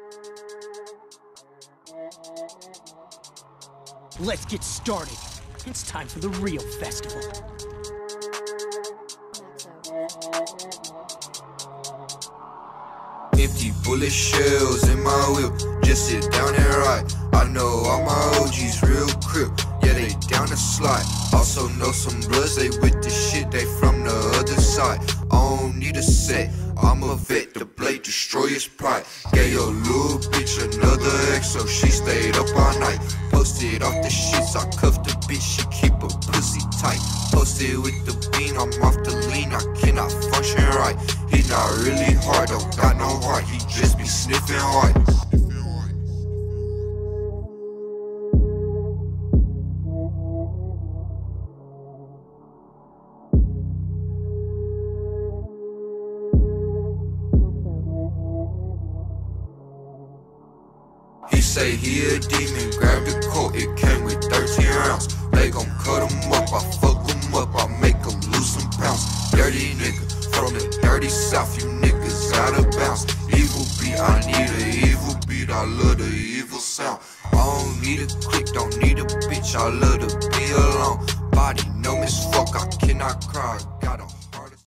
Let's get started. It's time for the real festival. 50 bullet shells in my whip, just sit down and ride. I know all my OGs real crip, yeah they down the slide. Also know some bloods, they with the shit, they from the other side. I don't need a set, I'm a vet, the blade destroy his pride. Gave your little bitch another ex, so she stayed up all night. Posted off the shits, I cuffed the bitch, she keep her pussy tight. Posted with the bean, I'm off the lean, I cannot function right. He not really hard, don't got no heart, he just be sniffing hard. He say he a demon, grab the coat, it came with 13 rounds. They gon' cut him up, I fuck him up, I make him lose some pounds. Dirty nigga, from the dirty south, you niggas out of bounds. Evil beat, I need a evil beat, I love the evil sound. I don't need a click, don't need a bitch, I love to be alone. Body numb as fuck, I cannot cry, I got a